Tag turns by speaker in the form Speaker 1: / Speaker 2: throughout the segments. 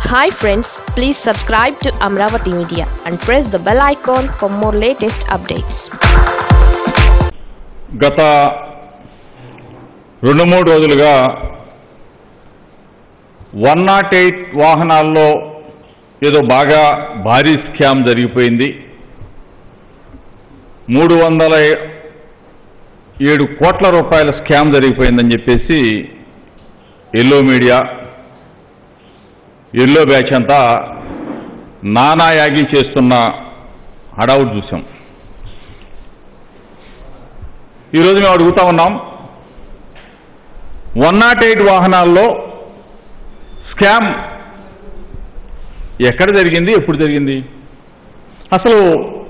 Speaker 1: Hi friends, please subscribe to Amravati Media and press the bell icon for more latest updates.
Speaker 2: గత 2-3 రోజులుగా 108 వాహనాల్లో ఏదో బాగా భారీ స్కామ్ జరిగిపోయింది. 307 కోట్ల రూపాయల స్కామ్ జరిగిపోయిందని చెప్పేసి ఎల్లో మీడియా ఎల్లో బ్యాచ్ అంతా నానాయాగి చేస్తున్న హడావుడు చూసాం. ఈరోజు మేము అడుగుతా ఉన్నాం, 108 వాహనాల్లో స్కామ్ ఎక్కడ జరిగింది, ఎప్పుడు జరిగింది? అసలు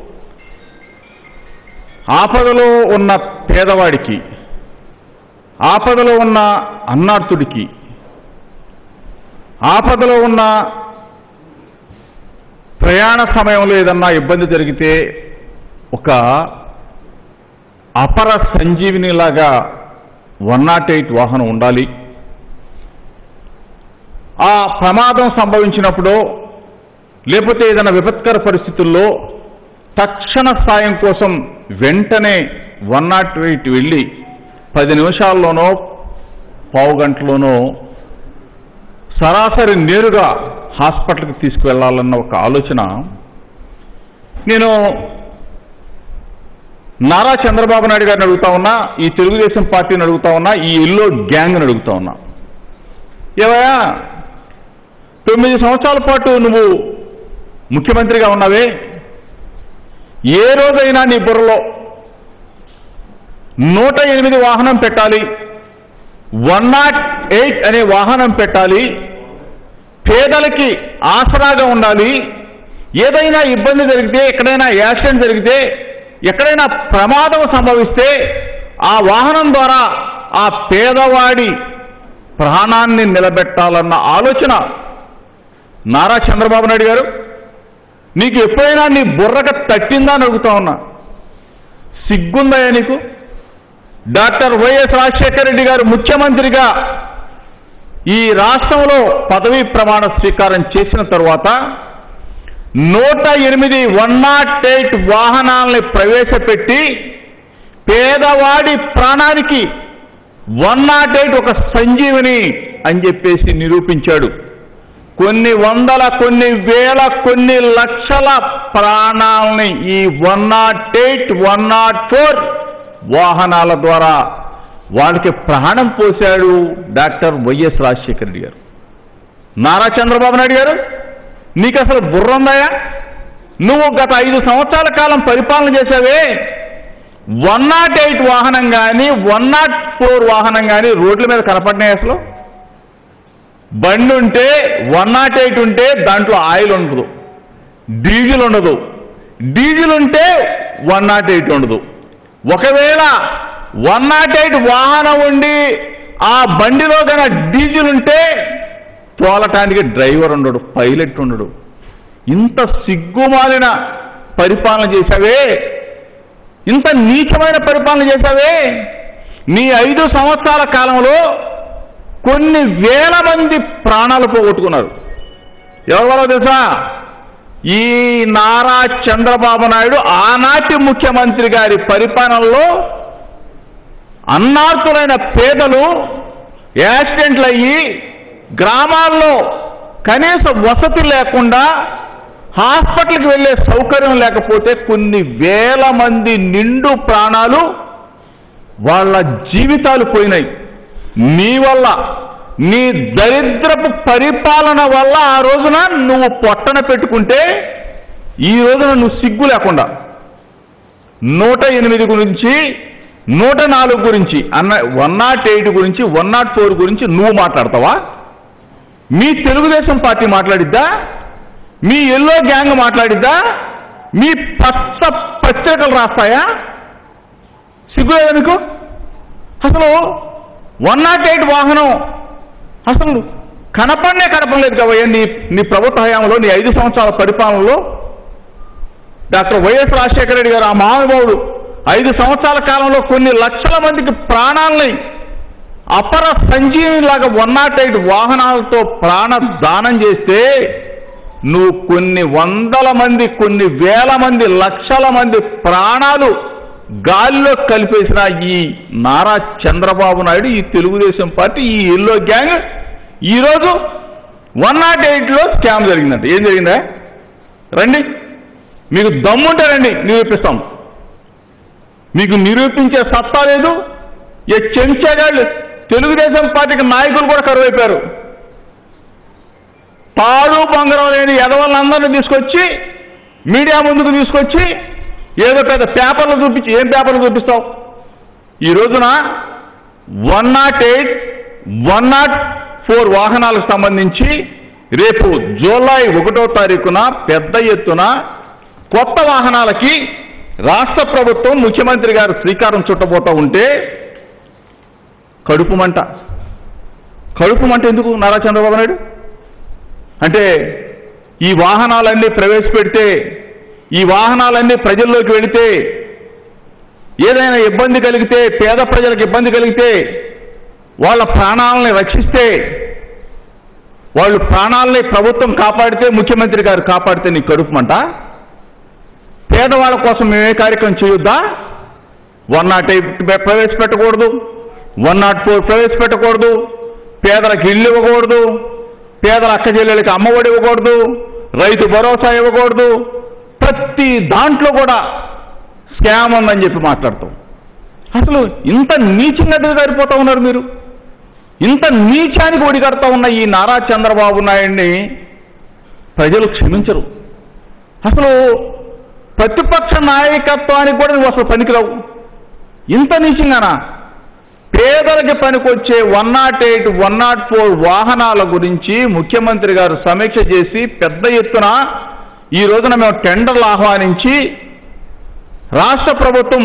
Speaker 2: ఆపదలో ఉన్న పేదవాడికి, ఆపదలో ఉన్న అన్నార్తుడికి, ఆపదలో ఉన్న ప్రయాణ సమయంలో ఏదన్నా ఇబ్బంది జరిగితే ఒక అపర సంజీవినిలాగా 108 వాహనం ఉండాలి. ఆ ప్రమాదం సంభవించినప్పుడు లేకపోతే ఏదైనా విపత్కర పరిస్థితుల్లో తక్షణ సాయం కోసం వెంటనే 108 వెళ్ళి 10 నిమిషాల్లోనో పావు గంటలోనో సరాసరి నేరుగా హాస్పిటల్కి తీసుకువెళ్లాలన్న ఒక ఆలోచన నేను నారా చంద్రబాబు నాయుడు గారిని అడుగుతా ఉన్నా, ఈ తెలుగుదేశం పార్టీని అడుగుతా ఉన్నా, ఈ ఎల్లో గ్యాంగ్ని అడుగుతా ఉన్నా. ఏవయ్యా, 9 సంవత్సరాల పాటు నువ్వు ముఖ్యమంత్రిగా ఉన్నావే, ఏ రోజైనా నీ బుర్రలో 108 వాహనం పెట్టాలి, 108 అనే వాహనం పెట్టాలి, పేదలకి ఆసరాగా ఉండాలి, ఏదైనా ఇబ్బంది జరిగితే, ఎక్కడైనా యాక్సిడెంట్ జరిగితే, ఎక్కడైనా ప్రమాదం సంభవిస్తే ఆ వాహనం ద్వారా ఆ పేదవాడి ప్రాణాన్ని నిలబెట్టాలన్న ఆలోచన నారా చంద్రబాబు నాయుడు గారు నీకు ఎప్పుడైనా నీ బుర్రక తట్టిందా అని అడుగుతా ఉన్నా. సిగ్గుందయ్యా నీకు? డాక్టర్ వైఎస్ రాజశేఖర రెడ్డి గారు ముఖ్యమంత్రిగా ఈ రాష్ట్రంలో పదవీ ప్రమాణ స్వీకారం చేసిన తర్వాత 108 వాహనాలని ప్రవేశపెట్టి పేదవాడి ప్రాణానికి 108 ఒక సంజీవిని అని చెప్పేసి నిరూపించాడు. కొన్ని వందల, కొన్ని వేల, కొన్ని లక్షల ప్రాణాలని ఈ 108, 104 వాహనాల ద్వారా వాళ్ళకి ప్రాణం పోశాడు డాక్టర్ వైఎస్ రాజశేఖర రెడ్డి గారు. నారా చంద్రబాబు నాయుడు గారు, నీకు అసలు బుర్ర ఉందాయా? నువ్వు గత 5 సంవత్సరాల కాలం పరిపాలన చేశావే, 108 వాహనం కానీ 104 వాహనం కానీ రోడ్ల మీద కనపడినాయి? అసలు బండి ఉంటే 108 ఉంటే దాంట్లో ఆయిల్ ఉండదు, డీజిల్ ఉండదు, డీజిల్ ఉంటే 108 ఉండదు. ఒకవేళ 108 వాహనం ఉండి ఆ బండిలో కన్నా డీజిల్ ఉంటే తోలటానికి డ్రైవర్ ఉండడు, పైలట్ ఉండడు. ఇంత సిగ్గుమాలిన పరిపాలన చేశావే, ఇంత నీచమైన పరిపాలన చేశావే. నీ 5 సంవత్సరాల కాలంలో కొన్ని వేల మంది ప్రాణాలు పోగొట్టుకున్నారు. ఎవరో తెలుసా? ఈ నారా చంద్రబాబు నాయుడు ఆనాటి ముఖ్యమంత్రి గారి పరిపాలనలో అన్నార్తులైన పేదలు యాక్సిడెంట్లు అయ్యి గ్రామాల్లో కనీస వసతి లేకుండా హాస్పిటల్కి వెళ్ళే సౌకర్యం లేకపోతే కొన్ని వేల మంది నిండు ప్రాణాలు, వాళ్ళ జీవితాలు పోయినాయి. నీ వల్ల, నీ దరిద్రపు పరిపాలన వల్ల ఆ రోజున నువ్వు పొట్టన పెట్టుకుంటే ఈ రోజున నువ్వు సిగ్గు లేకుండా 108 గురించి, 104 గురించి, 108 గురించి, 104 గురించి నువ్వు మాట్లాడతావా? మీ తెలుగుదేశం పార్టీ మాట్లాడిద్దా? మీ ఎల్లో గ్యాంగ్ మాట్లాడిద్దా? మీ పచ్చ పత్రికలు రాస్తాయా? సిగ్గులేదా మీకు? అసలు 108 వాహనం అసలు కనపడలేదు కవయ్యా నీ ప్రభుత్వ హయాంలో, నీ 5 సంవత్సరాల పరిపాలనలో. డాక్టర్ వైఎస్ రాజశేఖర రెడ్డి గారు, ఆ మహానుభావుడు 5 సంవత్సరాల కాలంలో కొన్ని లక్షల మందికి ప్రాణాలని అపర సంజీవిలాగా 108 వాహనాలతో ప్రాణదానం చేస్తే నువ్వు కొన్ని వందల మంది, కొన్ని వేల మంది, లక్షల మంది ప్రాణాలు గాలిలో కలిపేసిన ఈ నారా చంద్రబాబు నాయుడు, ఈ తెలుగుదేశం పార్టీ, ఈ ఎల్లో గ్యాంగ్ ఈరోజు 108లో స్కామ్ జరిగిందంట. ఏం జరిగిందా? రండి, మీకు దమ్ముంటే రండి, నిరూపిస్తాం. మీకు నిరూపించే సత్తా లేదు. ఏ చెంచాగాళ్ళు తెలుగుదేశం పార్టీకి నాయకులు కూడా కరువైపోయారు. తాడు బంగారం లేని ఎదవలందరినీ తీసుకొచ్చి మీడియా ముందుకు తీసుకొచ్చి ఏదో పెద్ద పేపర్లు చూపించి, ఏం పేపర్లు చూపిస్తావు? ఈ రోజున 108, 104 వాహనాలకు సంబంధించి రేపు జూలై 1వ తారీఖున పెద్ద ఎత్తున కొత్త వాహనాలకి రాష్ట్ర ప్రభుత్వం, ముఖ్యమంత్రి గారు శ్రీకారం చుట్టబోతూ ఉంటే కడుపు మంట ఎందుకు నారా చంద్రబాబు నాయుడు? అంటే ఈ వాహనాలన్నీ ప్రవేశపెడితే, ఈ వాహనాలన్నీ ప్రజల్లోకి వెళితే, ఏదైనా ఇబ్బంది కలిగితే, పేద ప్రజలకు ఇబ్బంది కలిగితే, వాళ్ళ ప్రాణాలని రక్షిస్తే, వాళ్ళు ప్రాణాలని ప్రభుత్వం కాపాడితే, ముఖ్యమంత్రి గారు కాపాడితే నీ కడుపుమంట? పేదవాళ్ళ కోసం మేమే కార్యక్రమం చేయొద్దా? 108 ప్రవేశపెట్టకూడదు, 104 ప్రవేశపెట్టకూడదు, పేదలకు ఇళ్ళు ఇవ్వకూడదు, పేదల అక్క చెల్లెలకి అమ్మఒడి ఇవ్వకూడదు, రైతు భరోసా ఇవ్వకూడదు, ప్రతి దాంట్లో కూడా స్కామ్ ఉందని చెప్పి మాట్లాడతాం. అసలు ఇంత నీచంగా దిగజారిపోతా ఉన్నారు మీరు. ఇంత నీచానికి ఒడిగడతా ఉన్న ఈ నారా చంద్రబాబు నాయుడిని ప్రజలు క్షమించరు. అసలు ప్రతిపక్ష నాయకత్వానికి కూడా నువ్వు అసలు పనికిరావు. ఇంత నీచంగానా? పేదలకి పనికొచ్చే 108, 104 వాహనాల గురించి ముఖ్యమంత్రి గారు సమీక్ష చేసి పెద్ద ఎత్తున ఈ రోజున మేము టెండర్లు ఆహ్వానించి రాష్ట్ర ప్రభుత్వం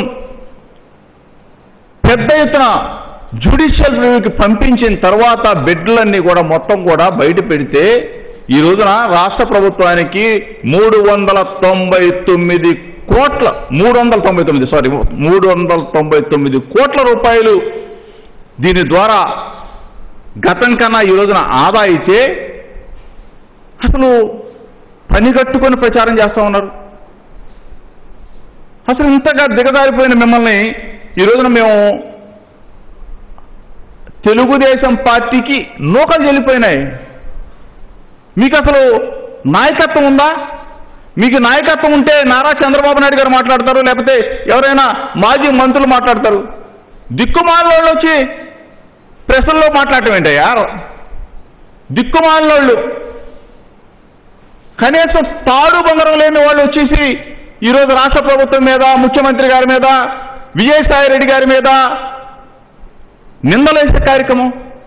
Speaker 2: పెద్ద ఎత్తున జ్యుడిషియల్ రివ్యూకి పంపించిన తర్వాత బెడ్లన్నీ కూడా మొత్తం కూడా బయట పెడితే ఈ రోజున రాష్ట్ర ప్రభుత్వానికి 399 కోట్ల రూపాయలు దీని ద్వారా గతం కన్నా ఈ రోజున ఆదా అయితే అసలు పనిగట్టుకొని ప్రచారం చేస్తూ ఉన్నారు. అసలు ఇంతగా దిగజారిపోయిన మిమ్మల్ని ఈ రోజున మేము తెలుగుదేశం పార్టీకి నూకలు చెల్లిపోయినాయి. మీకు అసలు నాయకత్వం ఉందా? మీకు నాయకత్వం ఉంటే నారా చంద్రబాబు నాయుడు గారు మాట్లాడతారు, లేకపోతే ఎవరైనా మాజీ మంత్రులు మాట్లాడతారు. దిక్కుమాలినోళ్ళు వచ్చి ప్రెస్లో మాట్లాడటం ఏంటయ్యా? దిక్కుమాలినోళ్ళు, కనీసం తాడు బంగారం లేని వాళ్ళు వచ్చేసి ఈరోజు రాష్ట్ర ప్రభుత్వం మీద, ముఖ్యమంత్రి గారి మీద, విజయసాయి రెడ్డి గారి మీద నిందలేసే కార్యక్రమం.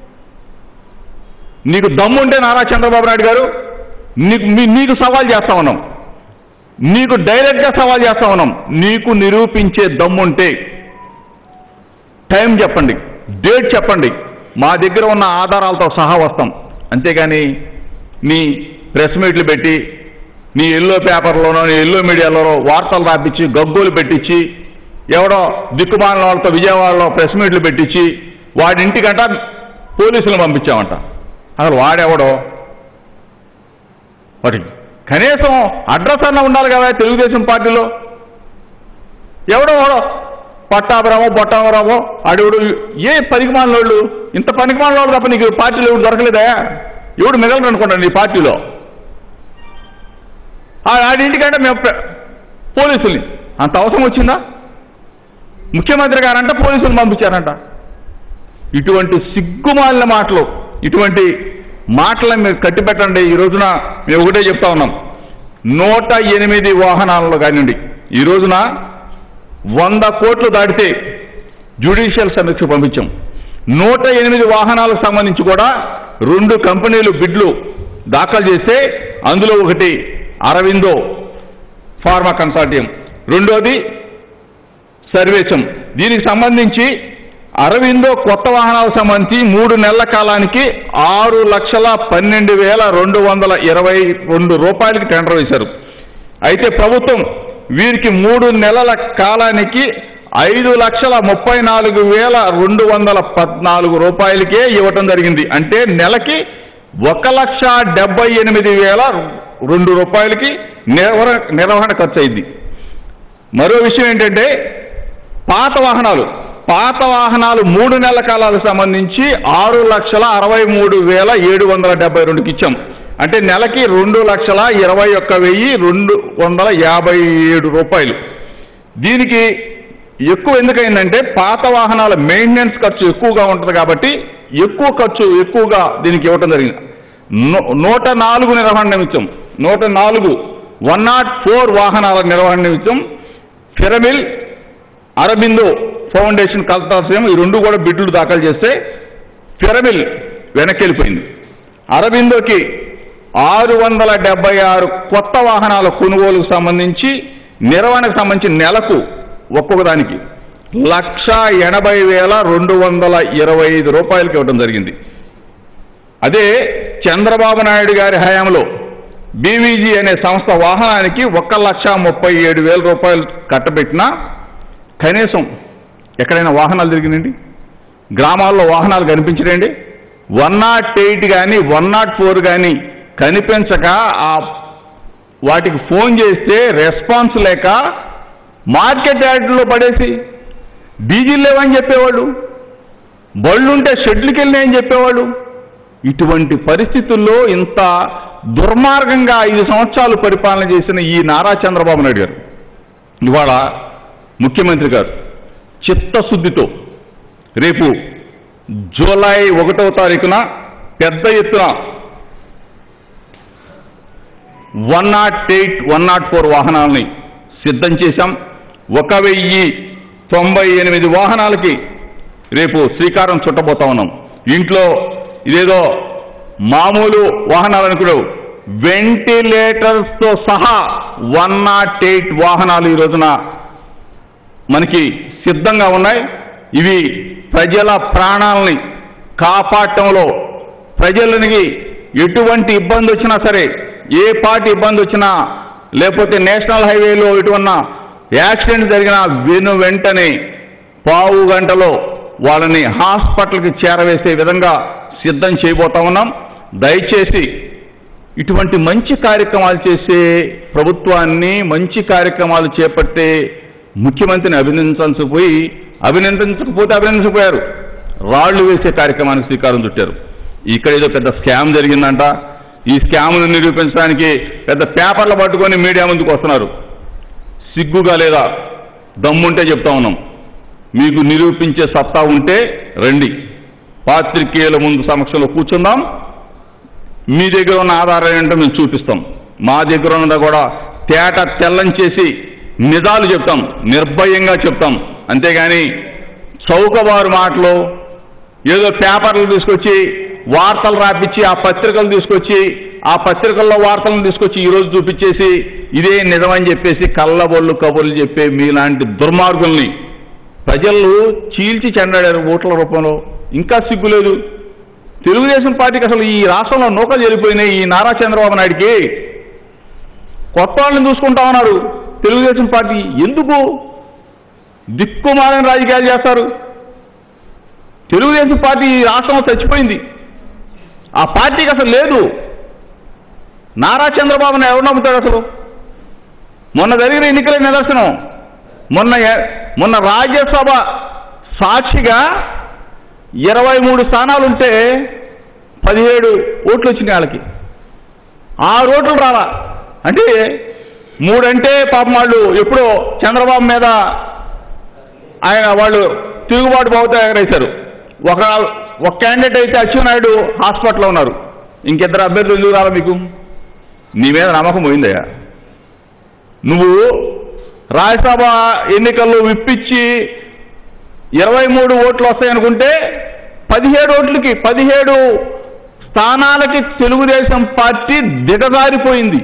Speaker 2: నీకు దమ్ముంటే నారా చంద్రబాబు నాయుడు గారు నీకు సవాల్ చేస్తా ఉన్నాం, నీకు డైరెక్ట్గా సవాల్ చేస్తా ఉన్నాం. నీకు నిరూపించే దమ్ముంటే టైం చెప్పండి, డేట్ చెప్పండి, మా దగ్గర ఉన్న ఆధారాలతో సహా వస్తాం. అంతేగాని నీ ప్రెస్ మీట్లు పెట్టి, నీ ఎల్లో పేపర్లోనో, నీ ఎల్లో మీడియాలోనో వార్తలు రాపించి, గగ్గోలు పెట్టించి, ఎవడో దిక్కుమాలిన వాళ్ళతో విజయవాడలో ప్రెస్ మీట్లు పెట్టించి వాడింటికంట పోలీసులు పంపించామంట. అసలు వాడెవడో? వాడి కనీసం అడ్రస్ అన్న ఉండాలి కదా తెలుగుదేశం పార్టీలో. ఎవడో పట్టాభిరామో బొట్టాభిరామో అడుగుడు, ఏ పనికిమాలినోళ్ళు, ఇంత పనికిమాలినోళ్ళు తప్ప నీకు పార్టీలో ఎవడు దొరకలేదా? ఎవడు మిగలరు అనుకుంటాను నీ పార్టీలో. ఆడింటికంటే మేము పోలీసుల్ని, అంత అవసరం వచ్చిందా? ముఖ్యమంత్రి గారంట పోలీసులు పంపించారంట. ఇటువంటి సిగ్గుమాలిన మాటలు, ఇటువంటి మాటలను మీరు కట్టిపెట్టండి. ఈ రోజున మేము ఒకటే చెప్తా ఉన్నాం, 108 వాహనాలలో కానివ్వండి, ఈ రోజున 100 కోట్లు దాటితే జ్యుడిషియల్ సమీక్ష పంపించాం. 108 వాహనాలకు సంబంధించి కూడా 2 కంపెనీలు బిడ్లు దాఖలు చేస్తే అందులో ఒకటి అరవిందో ఫార్మా కన్సార్టియం, రెండోది సర్వేశం. దీనికి సంబంధించి అరవిందో కొత్త వాహనాలకు సంబంధించి 3 నెలల కాలానికి 6,12,222 రూపాయలకి టెండర్ వేశారు. అయితే ప్రభుత్వం వీరికి 3 నెలల కాలానికి 5,34,214 రూపాయలకే ఇవ్వటం జరిగింది. అంటే నెలకి 1,78,002 రూపాయలకి నిర్వహణ ఖర్చు అయింది. మరో విషయం ఏంటంటే పాత వాహనాలు 3 నెలల కాలాలకు సంబంధించి 6,63,772కి ఇచ్చాం. అంటే నెలకి 2,21,257 రూపాయలు. దీనికి ఎక్కువ ఎందుకైందంటే పాత వాహనాల మెయింటెనెన్స్ ఖర్చు ఎక్కువగా ఉంటుంది కాబట్టి ఎక్కువగా దీనికి ఇవ్వటం జరిగింది. 104 నిర్వహణ నిమిత్తం 104 వాహనాల నిర్వహణ నిమిత్తం పిరమిల్ అరబిందో ఫౌండేషన్ కన్సార్టియం ఈ రెండు కూడా బిడ్లు దాఖలు చేస్తే పిరమిల్ వెనక్కి వెళ్ళిపోయింది. అరబిందోకి 676 కొత్త వాహనాల కొనుగోలుకు సంబంధించి నిర్వహణకు సంబంధించి నెలకు ఒక్కొక్క దానికి 1,80,225 రూపాయలకి ఇవ్వడం జరిగింది. అదే చంద్రబాబు నాయుడు గారి హయాంలో బీవీజీ అనే సంస్థ వాహనానికి 1,37,000 రూపాయలు కట్టబెట్టినా కనీసం ఎక్కడైనా వాహనాలు తిరిగినండి, గ్రామాల్లో వాహనాలు కనిపించడండి. 108 కానీ 104 కానీ కనిపించక వాటికి ఫోన్ చేస్తే రెస్పాన్స్ లేక మార్కెట్ యార్డులో పడేసి డీజిల్ లేవని చెప్పేవాళ్ళు, బళ్ళుంటే షెడ్లకి వెళ్ళినాయని చెప్పేవాళ్ళు. ఇటువంటి పరిస్థితుల్లో ఇంత దుర్మార్గంగా 5 సంవత్సరాలు పరిపాలన చేసిన ఈ నారా చంద్రబాబు నాయుడు గారు ఇవాళ ముఖ్యమంత్రి గారు చిత్తశుద్ధితో రేపు జూలై 1వ తారీఖున పెద్ద ఎత్తున 108, 104 వాహనాలని సిద్ధం చేశాం. 1,098 వాహనాలకి రేపు శ్రీకారం చుట్టబోతా ఉన్నాం. ఇంట్లో ఇదేదో మామూలు వాహనాలు అనుకున్నావు, వెంటిలేటర్స్తో సహా 108 వాహనాలు ఈ రోజున మనకి సిద్ధంగా ఉన్నాయి. ఇవి ప్రజల ప్రాణాలని కాపాడటంలో, ప్రజలకి ఎటువంటి ఇబ్బంది వచ్చినా సరే, ఏ పార్టీ ఇబ్బంది వచ్చినా, లేకపోతే నేషనల్ హైవేలో ఎటువన్న యాక్సిడెంట్ జరిగినా వెంటనే పావు గంటలో వాళ్ళని హాస్పిటల్కి చేరవేసే విధంగా సిద్ధం చేయబోతా ఉన్నాం. దయచేసి ఇటువంటి మంచి కార్యక్రమాలు చేసే ప్రభుత్వాన్ని, మంచి కార్యక్రమాలు చేపట్టే ముఖ్యమంత్రిని అభినందించకపోయారు, రాళ్లు వేసే కార్యక్రమానికి శ్రీకారం చుట్టారు. ఇక్కడ ఏదో పెద్ద స్కామ్ జరిగిందంట, ఈ స్కామ్ను నిరూపించడానికి పెద్ద పేపర్లు పట్టుకొని మీడియా ముందుకు వస్తున్నారు. సిగ్గుగా లేదా? దమ్ముంటే చెప్తా ఉన్నాం, మీకు నిరూపించే సత్తా ఉంటే రండి, పాత్రికేయుల ముందు సమక్షంలో కూర్చుందాం. మీ దగ్గర ఉన్న ఆధారం ఏంటో మేము చూపిస్తాం. మా దగ్గర ఉన్నదా కూడా తేట తెల్లం చేసి నిజాలు చెప్తాం, నిర్భయంగా చెప్తాం. అంతేగాని చౌకబారు మాటలు, ఏదో పేపర్లు తీసుకొచ్చి వార్తలు రాపించి ఆ పత్రికలు తీసుకొచ్చి ఆ పత్రికల్లో వార్తలను తీసుకొచ్చి ఈరోజు చూపించేసి ఇదే నిజమని చెప్పేసి కళ్ళబొళ్ళు కబుర్లు చెప్పే మీలాంటి దుర్మార్గుల్ని ప్రజలు చీల్చి చెండాడారు ఓట్ల రూపంలో. ఇంకా సిగ్గులేదు. తెలుగుదేశం పార్టీకి అసలు ఈ రాష్ట్రంలో నూకలు జరిగిపోయినాయి. ఈ నారా చంద్రబాబు నాయుడికి కొత్త వాళ్ళని చూసుకుంటా ఉన్నారు. తెలుగుదేశం పార్టీ ఎందుకు దిక్కుమాలిన రాజకీయాలు చేస్తారు? తెలుగుదేశం పార్టీ ఈ రాష్ట్రంలో చచ్చిపోయింది. ఆ పార్టీకి అసలు లేదు. నారా చంద్రబాబుని ఎవరు నమ్ముతాడు అసలు? మొన్న జరిగిన ఎన్నికల నిదర్శనం. మొన్న రాజ్యసభ సాక్షిగా 23 స్థానాలుంటే 17 ఓట్లు వచ్చినాయి వాళ్ళకి. 6 ఓట్లు రాలా. అంటే 3 అంటే పాపం వాళ్ళు ఎప్పుడో చంద్రబాబు మీద వాళ్ళు తిరుగుబాటు బావుతో ఎగరేశారు. ఒక క్యాండిడేట్ అయితే అచ్చెన్నాయుడు హాస్పిటల్లో ఉన్నారు. ఇంకిద్దరు అభ్యర్థులు ఎందుకు రాలా మీకు? నీ మీద నమ్మకం పోయిందయ్యా. నువ్వు రాజ్యసభ ఎన్నికల్లో విప్పించి 23 ఓట్లు వస్తాయనుకుంటే 17 స్థానాలకి తెలుగుదేశం పార్టీ దిగజారిపోయింది.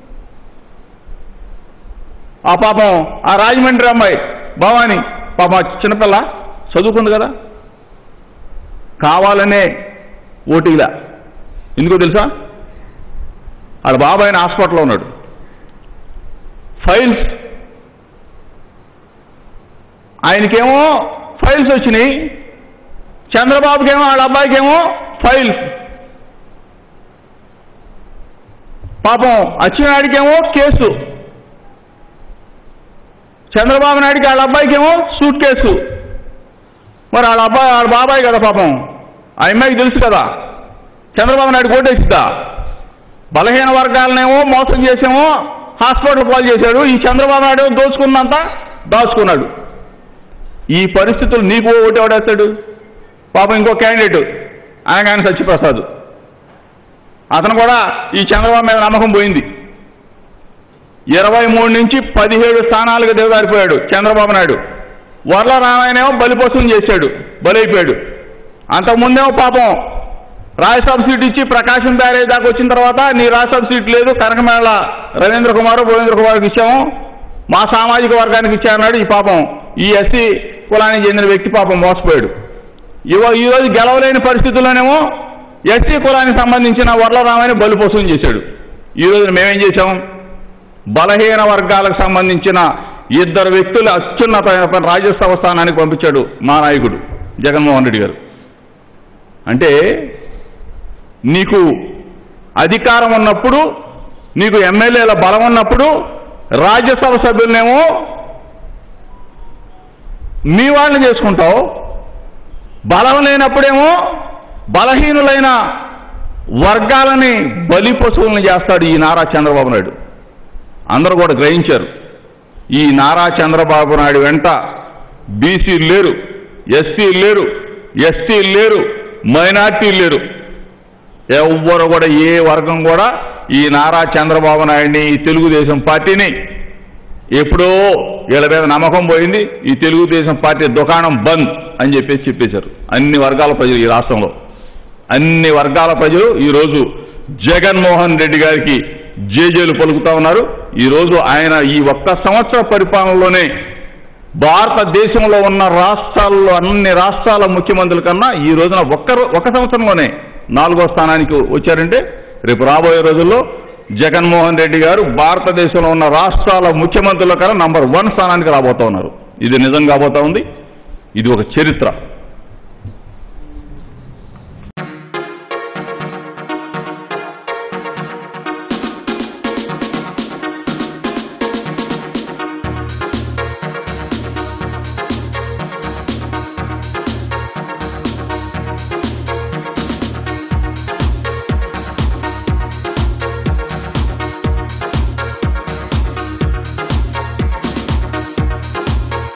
Speaker 2: ఆ పాపం ఆ రాజమండ్రి అమ్మాయి భవాని పాపం చిన్నపిల్ల చదువుకుంది కదా, కావాలనే ఓటీలా. ఎందుకో తెలుసా? ఆడ బాబాయ్ హాస్పిటల్లో ఉన్నాడు. ఫైల్స్ ఆయనకేమో ఫైల్స్ వచ్చినాయి, చంద్రబాబుకేమో వాళ్ళ అబ్బాయికేమో ఫైల్స్. పాపం అచ్చెన్నాయుడికేమో కేసు, చంద్రబాబు నాయుడికి వాళ్ళ అబ్బాయికేమో సూట్ కేసు. మరి వాళ్ళ బాబాయ్ కదా పాపం, ఆ అమ్మాయికి తెలుసు కదా చంద్రబాబు నాయుడు కోటేసిద్దా. బలహీన వర్గాలనేమో మోసం చేసేమో హాస్పిటల్ పాలు చేశాడు, ఈ చంద్రబాబు నాయుడు దోచుకున్నంత దాచుకున్నాడు. ఈ పరిస్థితులు నీకు ఓటు ఎవడేస్తాడు? పాపం ఇంకో క్యాండిడేట్ ఆయన సత్యప్రసాద్, అతను కూడా ఈ చంద్రబాబు మీద నమ్మకం పోయింది. 23 నుంచి 17 స్థానాలకు దిగజారిపోయాడు చంద్రబాబు నాయుడు. వర్ల రామాయణేమో బలిపశువుం చేశాడు, బలైపోయాడు. అంతకుముందేమో పాపం రాజ్యసభ సీట్ ఇచ్చి ప్రకాశం బ్యారేజ్ దాకా వచ్చిన తర్వాత నీ రాజ్యసభ సీట్ లేదు, కనకమేళ రవీంద్ర కుమార్కి ఇచ్చాము, మా సామాజిక వర్గానికి ఇచ్చామన్నాడు. ఈ పాపం ఈ ఎస్సీ కులానికి చెందిన వ్యక్తి పాపం మోసపోయాడు. ఈరోజు గెలవలేని పరిస్థితుల్లోనేమో ఎస్సీ కులానికి సంబంధించిన వర్ల రామాయణ బలిపశువుం చేశాడు. ఈరోజు మేమేం చేశాం? బలహీన వర్గాలకు సంబంధించిన 2 వ్యక్తులు అత్యున్నతమైన రాజ్యసభ స్థానానికి పంపించాడు మా నాయకుడు జగన్మోహన్ రెడ్డి గారు. అంటే నీకు అధికారం ఉన్నప్పుడు, నీకు ఎమ్మెల్యేల బలం ఉన్నప్పుడు రాజ్యసభ సభ్యులనేమో మీ వాళ్ళని చేసుకుంటావు, బలం లేనప్పుడేమో బలహీనులైన వర్గాలని బలి పశువులను చేస్తాడు ఈ నారా చంద్రబాబు నాయుడు. అందరూ కూడా గ్రహించారు. ఈ నారా చంద్రబాబు నాయుడు వెంట బీసీలు లేరు, ఎస్సీలు లేరు, ఎస్టీలు లేరు, మైనార్టీలు లేరు. ఎవ్వరు కూడా ఏ వర్గం కూడా ఈ నారా చంద్రబాబు నాయుడిని, ఈ తెలుగుదేశం పార్టీని ఎప్పుడో వీళ్ళ మీద నమ్మకం పోయింది, ఈ తెలుగుదేశం పార్టీ దుకాణం బంద్ అని చెప్పేశారు అన్ని వర్గాల ప్రజలు. ఈ రాష్ట్రంలో అన్ని వర్గాల ప్రజలు ఈరోజు జగన్మోహన్ రెడ్డి గారికి జేజేలు పలుకుతా ఉన్నారు. ఈరోజు ఆయన ఈ 1 సంవత్సర పరిపాలనలోనే భారతదేశంలో ఉన్న రాష్ట్రాల్లో అన్ని రాష్ట్రాల ముఖ్యమంత్రుల కన్నా ఈ రోజున ఒక సంవత్సరంలోనే 4వ స్థానానికి వచ్చారంటే రేపు రాబోయే రోజుల్లో జగన్మోహన్ రెడ్డి గారు భారతదేశంలో ఉన్న రాష్ట్రాల ముఖ్యమంత్రుల కన్నా నంబర్ 1 స్థానానికి రాబోతా ఉన్నారు. ఇది నిజం కాబోతా ఉంది. ఇది ఒక చరిత్ర.